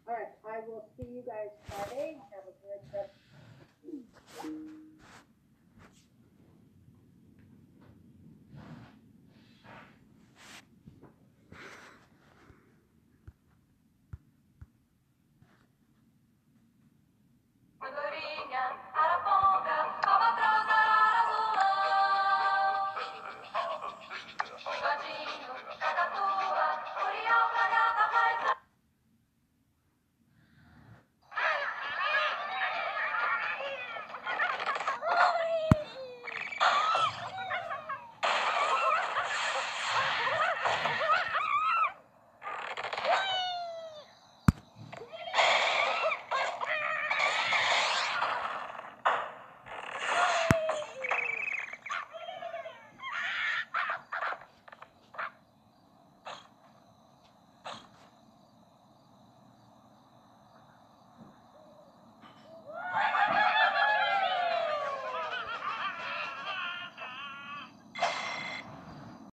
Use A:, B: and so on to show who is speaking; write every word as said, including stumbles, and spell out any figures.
A: All right, I will see you guys Friday. Have a good rest.